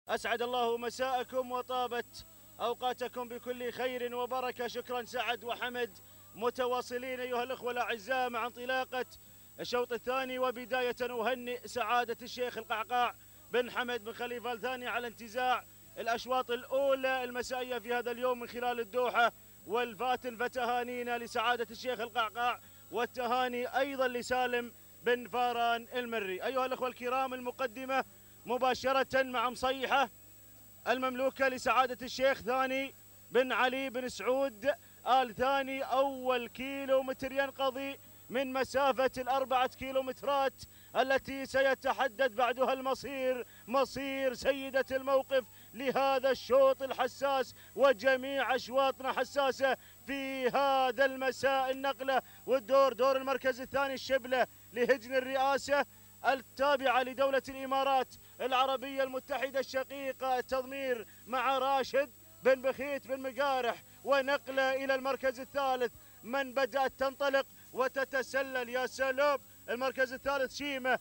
أسعد الله مساءكم وطابت أوقاتكم بكل خير وبركة. شكرا سعد وحمد متواصلين أيها الأخوة الأعزاء مع انطلاقة الشوط الثاني، وبداية أهنئ سعادة الشيخ القعقاع بن حمد بن خليفة الثاني على انتزاع الأشواط الأولى المسائية في هذا اليوم من خلال الدوحة والفاتن، فتهانينا لسعادة الشيخ القعقاع والتهاني أيضا لسالم بن فاران المري. أيها الأخوة الكرام، المقدمة مباشرة مع مصيحة المملوكة لسعادة الشيخ ثاني بن علي بن سعود آل ثاني. أول كيلو متر ينقضي من مسافة ال4 كيلومترات التي سيتحدد بعدها المصير، مصير سيدة الموقف لهذا الشوط الحساس، وجميع أشواطنا حساسة في هذا المساء. النقلة والدور دور المركز الثاني الشبلة لهجن الرئاسة التابعة لدولة الإمارات العربية المتحدة الشقيقة، التضمير مع راشد بن بخيت بن مقارح، ونقلة إلى المركز الثالث من بدأت تنطلق وتتسلل. يا سلام، المركز الثالث شيمة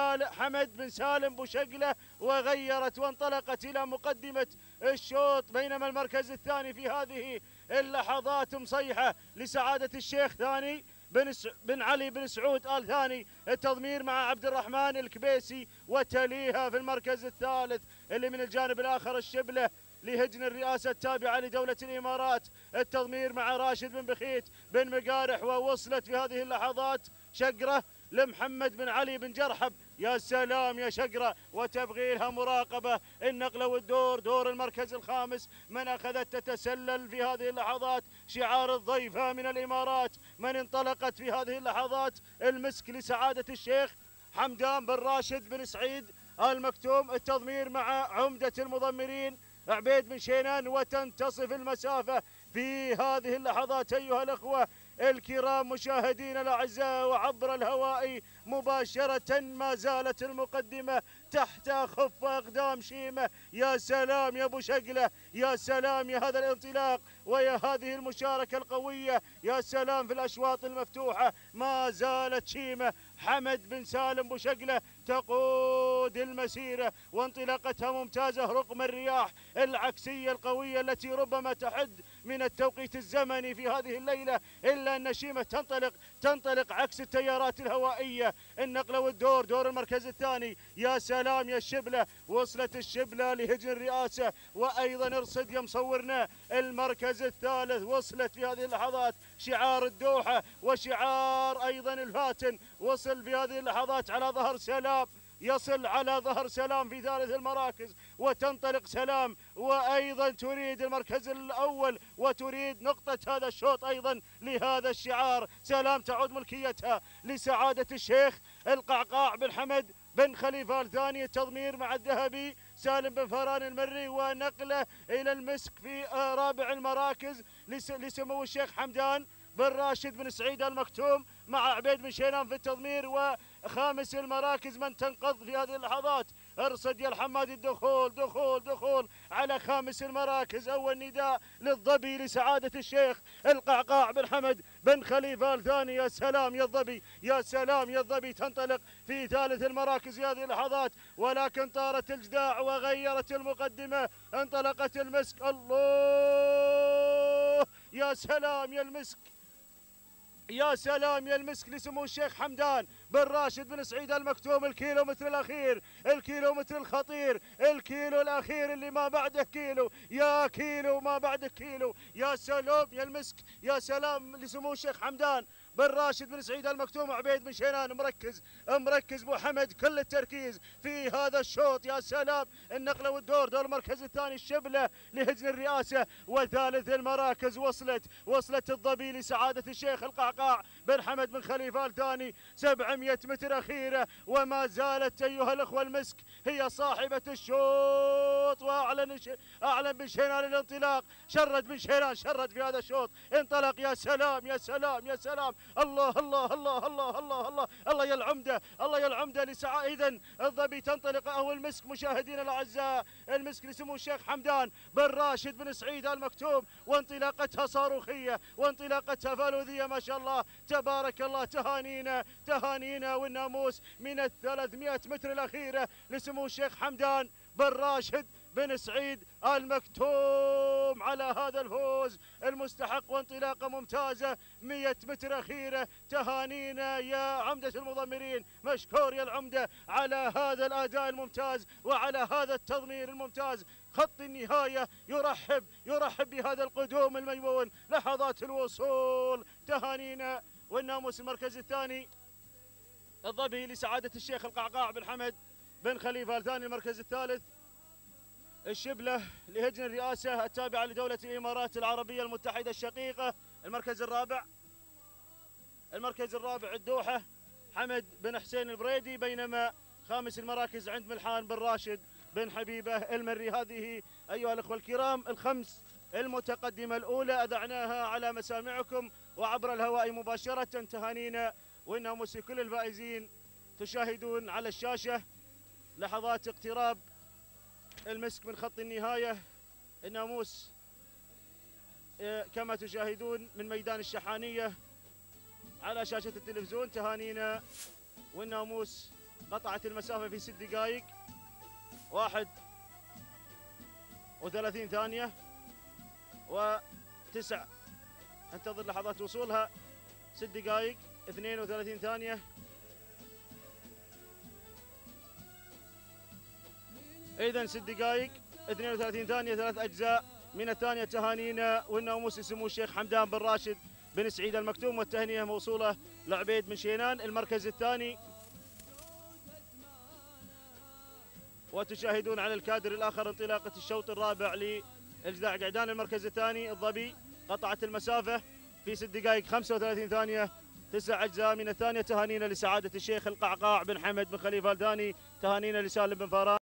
حمد بن سالم بوشقلة، وغيرت وانطلقت إلى مقدمة الشوط، بينما المركز الثاني في هذه اللحظات مصيحة لسعادة الشيخ ثاني بن علي بن سعود آل ثاني، التضمير مع عبد الرحمن الكبيسي، وتليها في المركز الثالث اللي من الجانب الآخر الشبلة لهجن الرئاسة التابعة لدولة الإمارات، التضمير مع راشد بن بخيت بن مقارح. ووصلت في هذه اللحظات شقرة لمحمد بن علي بن جرحب. يا سلام يا شقرة، وتبغي لها مراقبة. النقلة والدور دور المركز الخامس من أخذت تتسلل في هذه اللحظات شعار الضيفة من الإمارات، من انطلقت في هذه اللحظات المسك لسعادة الشيخ حمدان بن راشد بن سعيد آل مكتوم، التضمير مع عمدة المضمرين عبيد بن شينان، وتنتصف المسافة في هذه اللحظات أيها الأخوة الكرام مشاهدينا الأعزاء وعبر الهواء مباشرة. ما زالت المقدمة تحت خف أقدام شيمة. يا سلام يا أبو شقلة، يا سلام يا هذا الانطلاق ويا هذه المشاركة القوية، يا سلام في الأشواط المفتوحة. ما زالت شيمة حمد بن سالم بوشقلة تقود المسيرة، وانطلاقتها ممتازة رغم الرياح العكسية القوية التي ربما تحد من التوقيت الزمني في هذه الليلة، إلا أن شيمة تنطلق عكس التيارات الهوائية. النقلة والدور دور المركز الثاني. يا سلام يا الشبلة، وصلت الشبلة لهجن الرئاسة، وأيضا ارصد يا مصورنا المركز الثالث. وصلت في هذه اللحظات شعار الدوحة وشعار أيضا الفاتن، وصل في هذه اللحظات على ظهر سلام، يصل على ظهر سلام في ثالث المراكز، وتنطلق سلام وأيضا تريد المركز الأول وتريد نقطة هذا الشوط أيضا لهذا الشعار. سلام تعود ملكيتها لسعادة الشيخ القعقاع بن حمد بن خليفة الثاني، التضمير مع الذهبي سالم بن فاران المري، ونقله إلى المسك في رابع المراكز لسمو الشيخ حمدان بن راشد بن سعيد المكتوم مع عبيد بن شينان في التضمير. وخامس المراكز من تنقض في هذه اللحظات ارصد يا الحمادي، الدخول دخول على خامس المراكز. أول نداء للظبي لسعادة الشيخ القعقاع بن حمد بن خليفة الثاني. يا سلام يا الظبي، يا سلام يا الظبي، تنطلق في ثالث المراكز في هذه اللحظات، ولكن طارت الجداع وغيرت المقدمة. انطلقت المسك. الله يا سلام يا المسك، يا سلام يا المسك لسمو الشيخ حمدان بن راشد بن سعيد المكتوم. الكيلومتر الأخير، الكيلومتر الخطير، الكيلو الأخير اللي ما بعده كيلو، يا كيلو ما بعده كيلو. يا سلام يا المسك، يا سلام لسمو الشيخ حمدان بن راشد بن سعيد المكتوم وعبيد بن شينان. مركز ابو حمد كل التركيز في هذا الشوط. يا سلام، النقله والدور دور المركز الثاني الشبله لهجن الرئاسه، وثالث المراكز وصلت الظبي لسعاده الشيخ القعقاع بن حمد بن خليفه الثاني. 700 متر اخيره، وما زالت ايها الاخوه المسك هي صاحبه الشوط. واعلن بن شينان الانطلاق، شرد بن شينان شرد في هذا الشوط، انطلق. يا سلام يا سلام يا سلام، الله الله الله الله الله الله الله يا العمده، الله يا العمده إذن الظبي تنطلق أو المسك مشاهدينا الأعزاء، المسك لسمو الشيخ حمدان بن راشد بن سعيد المكتوم، وانطلاقتها صاروخية وانطلاقتها فالوذية ما شاء الله تبارك الله. تهانينا والناموس من 300 متر الأخيرة لسمو الشيخ حمدان بن راشد بن سعيد المكتوم على هذا الفوز المستحق وانطلاقة ممتازة. 100 متر أخيرة، تهانينا يا عمدة المضمرين، مشكور يا العمدة على هذا الأداء الممتاز وعلى هذا التضمير الممتاز. خط النهاية يرحب بهذا القدوم الميمون، لحظات الوصول، تهانينا. والناموس المركز الثاني الظبي لسعادة الشيخ القعقاع بن حمد بن خليفة الثاني. المركز الثالث الشبلة لهجن الرئاسة التابعة لدولة الإمارات العربية المتحدة الشقيقة. المركز الرابع الدوحة حمد بن حسين البريدي، بينما خامس المراكز عند ملحان بن راشد بن حبيبة المري. هذه أيها الأخوة الكرام الخمس المتقدمة الأولى أذعناها على مسامعكم وعبر الهواء مباشرة. تهانينا والناموس كل الفائزين تشاهدون على الشاشة لحظات اقتراب المسك من خط النهاية. الناموس كما تشاهدون من ميدان الشحانية على شاشة التلفزيون. تهانينا والناموس قطعت المسافة في 6 دقائق 31 ثانية و9. انتظر لحظات وصولها. 6 دقائق 32 ثانية. إذن 6 دقائق 32 ثانية 3 أجزاء من الثانية. تهانينا والناموس سمو الشيخ حمدان بن راشد بن سعيد المكتوم، والتهنئة موصولة لعبيد بن شينان المركز الثاني. وتشاهدون على الكادر الآخر انطلاقة الشوط الرابع لإجداع قعدان. المركز الثاني الظبي قطعت المسافة في 6 دقائق 35 ثانية 9 أجزاء من الثانية. تهانينا لسعادة الشيخ القعقاع بن حمد بن خليفة الثاني، تهانينا لسالم بن فاران.